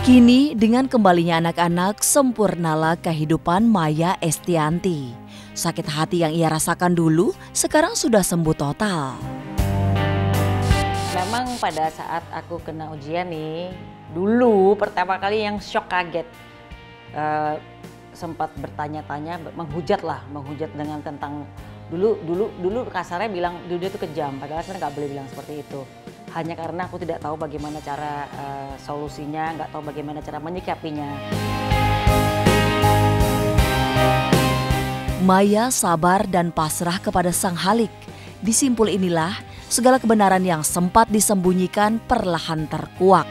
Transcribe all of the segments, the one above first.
Kini dengan kembalinya anak-anak, sempurnalah kehidupan Maya Estianti. Sakit hati yang ia rasakan dulu sekarang sudah sembuh total. Memang pada saat aku kena ujian nih, dulu pertama kali yang shock kaget. Sempat bertanya-tanya, menghujat dengan tentang dulu kasarnya bilang dunia itu kejam, padahal saya nggak boleh bilang seperti itu. Hanya karena aku tidak tahu bagaimana cara solusinya, nggak tahu bagaimana cara menyikapinya. Maya sabar dan pasrah kepada Sang Halik. Di simpul inilah segala kebenaran yang sempat disembunyikan perlahan terkuak.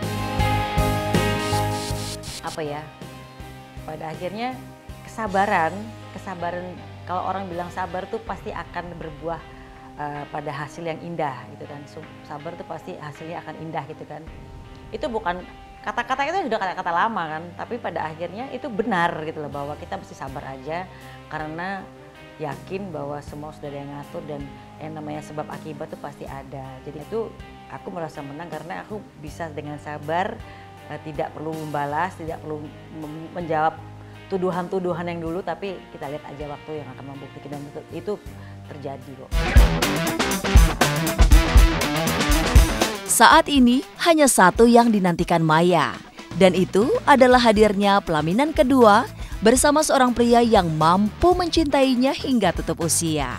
Apa ya? Pada akhirnya kesabaran kalau orang bilang sabar tuh pasti akan berbuah pada hasil yang indah gitu kan. Sabar tuh pasti hasilnya akan indah gitu kan. Itu bukan kata-kata itu sudah kata-kata lama kan, tapi pada akhirnya itu benar gitu loh, bahwa kita mesti sabar aja karena yakin bahwa semua sudah ada yang ngatur dan yang namanya sebab akibat itu pasti ada. Jadi itu aku merasa menang karena aku bisa dengan sabar, tidak perlu membalas, tidak perlu menjawab tuduhan-tuduhan yang dulu, tapi kita lihat aja waktu yang akan membuktikan, dan itu terjadi kok. Saat ini hanya satu yang dinantikan Maya, dan itu adalah hadirnya pelaminan kedua bersama seorang pria yang mampu mencintainya hingga tutup usia.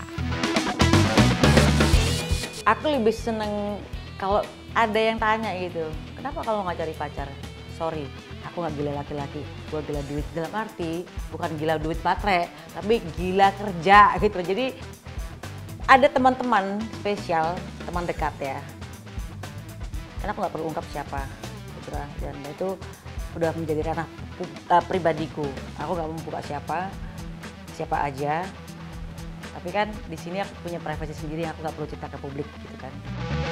Aku lebih seneng kalau ada yang tanya gitu, kenapa kalau nggak cari pacar? Sorry, aku nggak gila laki-laki, gue gila duit. Dalam arti bukan gila duit baterai, tapi gila kerja gitu. Jadi ada teman-teman spesial, teman dekat ya. Karena aku nggak perlu ungkap siapa, gitu lah. Dan itu udah menjadi ranah pribadiku. Aku nggak mau buka siapa aja. Tapi kan di sini aku punya privasi sendiri yang aku nggak perlu cerita ke publik, gitu kan.